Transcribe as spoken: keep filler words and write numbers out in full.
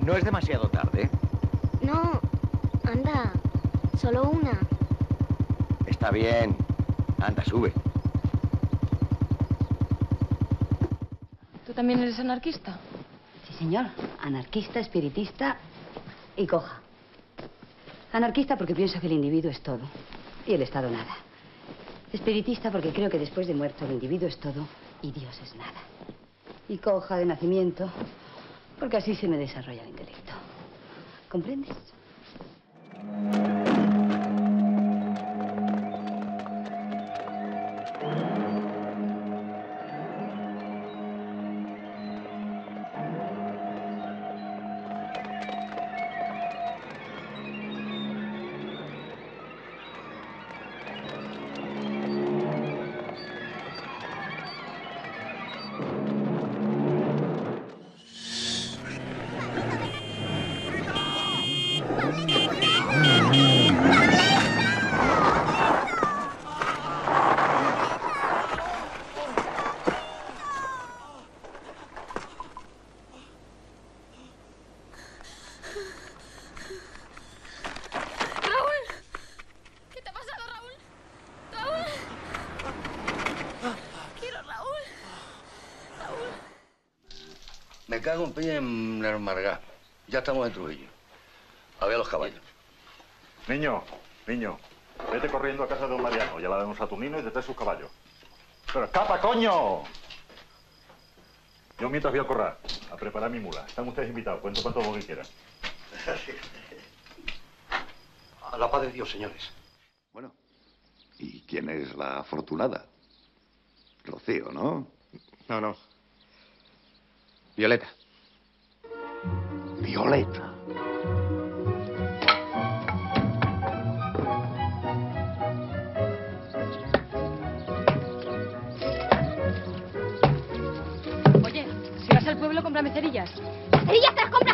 No es demasiado tarde. No, anda, solo una. Está bien. Anda, sube. ¿Tú también eres anarquista? Sí, señor. Anarquista, espiritista y coja. Anarquista porque pienso que el individuo es todo y el Estado nada. Espiritista porque creo que después de muerto el individuo es todo y Dios es nada. Y coja de nacimiento porque así se me desarrolla el intelecto. ¿Comprendes? Me cago en peña en el Margá. Ya estamos en Trujillo. A ver a los caballos. Niño, niño, vete corriendo a casa de don Mariano. Ya la vemos a Tunino y detrás sus caballos. ¡Pero escapa, coño! Yo mientras voy al corral a preparar mi mula. Están ustedes invitados. Cuento cuanto lo que quieran. A la paz de Dios, señores. Bueno, ¿y quién es la afortunada? Rocío, ¿no? No, no. Violeta. Violeta. Oye, si vas al pueblo, cómprame cerillas. ¡Cerillas te las compro